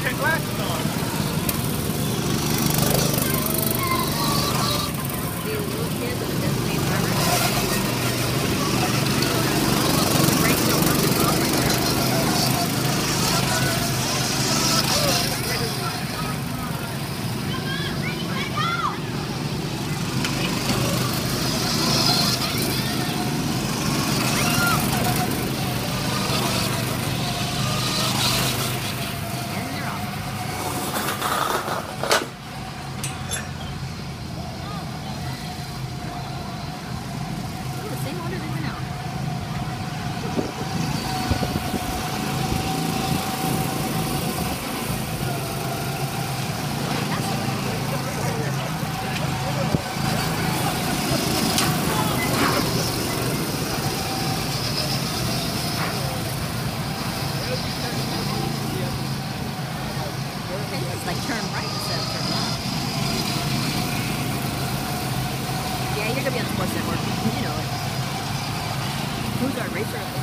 got glasses on. These little kids in the Disney forever. Like turn right instead of turn left. Yeah, you're gonna be on Sports Network. You know it. Who's our racer?